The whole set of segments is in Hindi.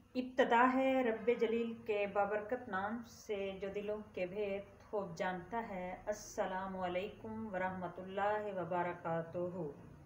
इब्तदा है रब्बे जलील के बाबरकत नाम से जो दिलों के भेद खूब जानता है। अस्सलामु अलैकुम वरहमतुल्लाहि वबरकातुहू।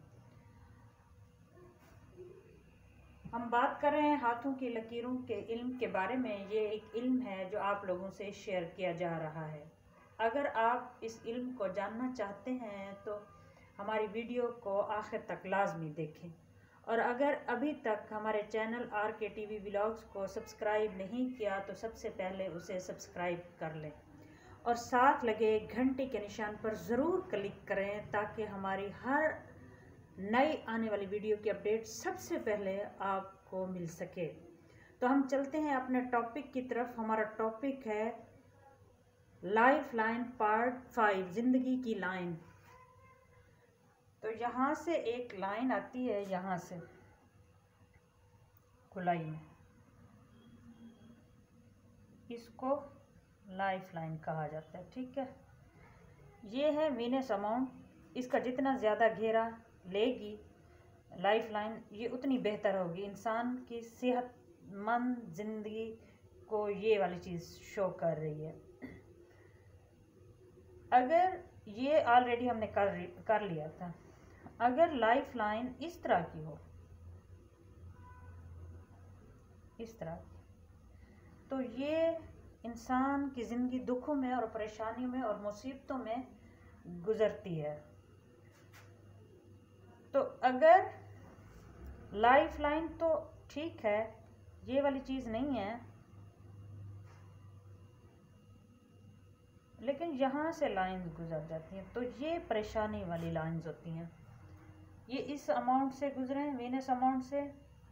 हम बात कर रहे हैं हाथों की लकीरों के इल्म के बारे में। ये एक इल्म है जो आप लोगों से शेयर किया जा रहा है। अगर आप इस इल्म को जानना चाहते हैं तो हमारी वीडियो को आखिर तक लाजमी देखें, और अगर अभी तक हमारे चैनल RKTV व्लॉग्स को सब्सक्राइब नहीं किया तो सबसे पहले उसे सब्सक्राइब कर लें और साथ लगे घंटे के निशान पर ज़रूर क्लिक करें ताकि हमारी हर नई आने वाली वीडियो की अपडेट सबसे पहले आपको मिल सके। तो हम चलते हैं अपने टॉपिक की तरफ। हमारा टॉपिक है लाइफ लाइन पार्ट 5, ज़िंदगी की लाइन। तो यहाँ से एक लाइन आती है, यहाँ से खुलाई में, इसको लाइफ लाइन कहा जाता है। ठीक है, ये है वीनस अमाउंट। इसका जितना ज़्यादा घेरा लेगी लाइफ लाइन, ये उतनी बेहतर होगी। इंसान की सेहतमंद ज़िंदगी को ये वाली चीज़ शो कर रही है। अगर ये ऑलरेडी हमने कर लिया था, अगर लाइफ लाइन इस तरह की हो, इस तरह, तो ये इंसान की ज़िंदगी दुखों में और परेशानियों में और मुसीबतों में गुज़रती है। तो अगर लाइफ लाइन तो ठीक है, ये वाली चीज़ नहीं है, लेकिन यहाँ से लाइंस गुजर जाती हैं तो ये परेशानी वाली लाइंस होती हैं। ये इस अमाउंट से गुजरे हैं, वीनस अमाउंट से,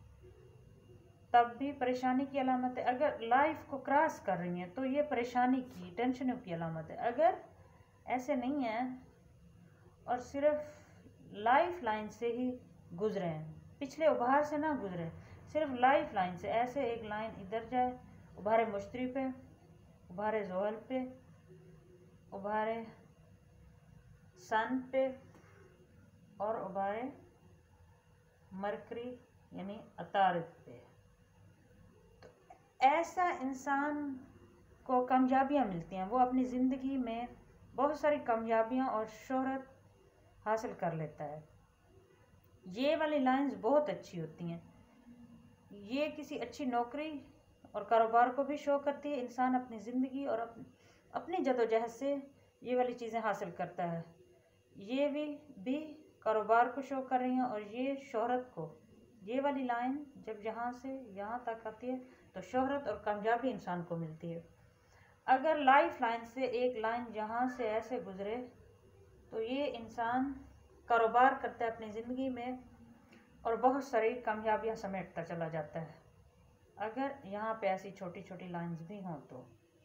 तब भी परेशानी की अलामत है। अगर लाइफ को क्रॉस कर रही हैं तो ये परेशानी की, टेंशनों की अलामत है। अगर ऐसे नहीं है और सिर्फ लाइफ लाइन से ही गुजरे हैं, पिछले उभार से ना गुजरे, सिर्फ लाइफ लाइन से, ऐसे एक लाइन इधर जाए, उभारे मुश्तरी पे, उभारे जोहल पे, उभारे सन पे और उभारे मरकरी यानी अतारिद पे। तो ऐसा इंसान को कामयाबियाँ मिलती हैं, वो अपनी ज़िंदगी में बहुत सारी कामयाबियाँ और शोहरत हासिल कर लेता है। ये वाली लाइंस बहुत अच्छी होती हैं। ये किसी अच्छी नौकरी और कारोबार को भी शो करती है। इंसान अपनी ज़िंदगी और अपनी जदोजहद से ये वाली चीज़ें हासिल करता है। ये भी कारोबार को शो कर रही हैं, और ये शोहरत को, ये वाली लाइन जब यहाँ से यहाँ तक आती है तो शोहरत और कामयाबी इंसान को मिलती है। अगर लाइफ लाइन से एक लाइन यहाँ से ऐसे गुजरे तो ये इंसान कारोबार करता है अपनी ज़िंदगी में और बहुत सारी कामयाबियाँ समेटता चला जाता है। अगर यहाँ पे ऐसी छोटी छोटी लाइंस भी हों तो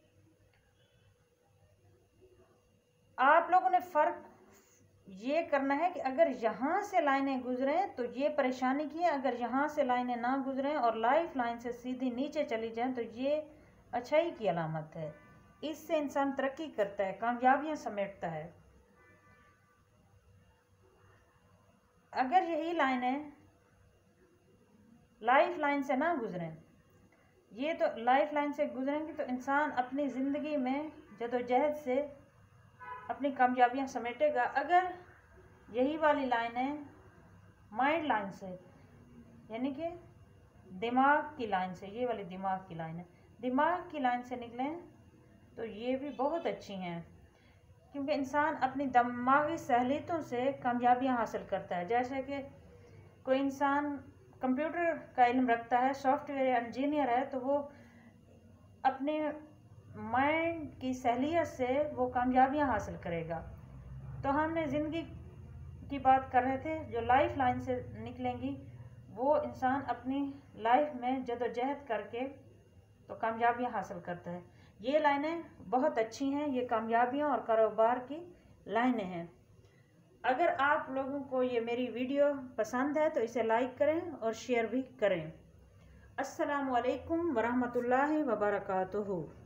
आप लोगों ने फ़र्क ये करना है कि अगर यहाँ से लाइनें गुजरें तो ये परेशानी की है, अगर यहाँ से लाइनें ना गुजरें और लाइफ लाइन से सीधी नीचे चली जाएं तो ये अच्छाई की अलामत है। इससे इंसान तरक्की करता है, कामयाबियाँ समेटता है। अगर यही लाइनें लाइफ लाइन से ना गुजरें, ये तो लाइफ लाइन से गुजरेंगी तो इंसान अपनी ज़िंदगी में जदोजहद से अपनी कामयाबियाँ समेटेगा। अगर यही वाली लाइनें माइंड लाइन से, यानी कि दिमाग की लाइन से, ये वाली दिमाग की लाइन है, दिमाग की लाइन से निकलें तो ये भी बहुत अच्छी हैं, क्योंकि इंसान अपनी दिमागी सहूलियतों से कामयाबियाँ हासिल करता है। जैसे कि कोई इंसान कंप्यूटर का इल्म रखता है, सॉफ्टवेयर इंजीनियर है, तो वो अपने माइंड की सहूलियत से वो कामयाबियाँ हासिल करेगा। तो हमने ज़िंदगी की बात कर रहे थे, जो लाइफ लाइन से निकलेंगी वो इंसान अपनी लाइफ में जदोजहद करके तो कामयाबियाँ हासिल करता है। ये लाइनें बहुत अच्छी हैं, ये कामयाबियाँ और कारोबार की लाइनें हैं। अगर आप लोगों को ये मेरी वीडियो पसंद है तो इसे लाइक करें और शेयर भी करें। अस्सलामु अलैकुम वरहमतुल्लाहि वबरकातुहू।